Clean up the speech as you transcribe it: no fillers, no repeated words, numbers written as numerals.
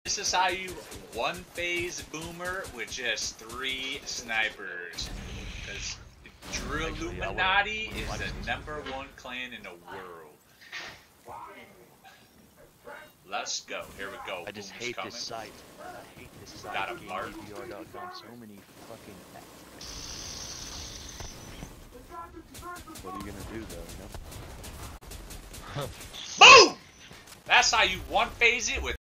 This is how you one-phase boomer with just 3 snipers. Because Drilluminati is the #1 clan in the world. Let's go. Here we go. I just hate this site. I hate this site. Got a mark. GameDVR.com. So many fucking. What are you gonna do though? You know? Boom! That's how you one-phase it with